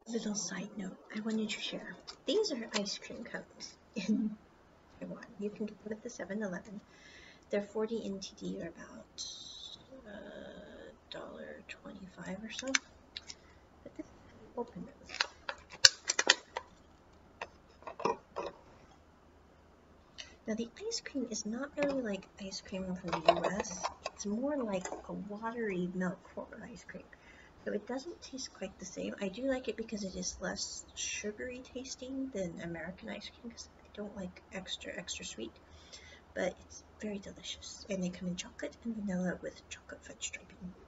Little side note, I wanted to share. These are ice cream cones in Taiwan. You can get them at the 7-Eleven. They're 40 NTD, or about $1.25 or so. But this is how you open those. Now the ice cream is not really like ice cream from the US. It's more like a watery milk form ice cream. So it doesn't taste quite the same. I do like it because it is less sugary tasting than American ice cream, because I don't like extra sweet. But it's very delicious. And they come in chocolate and vanilla with chocolate fudge striping.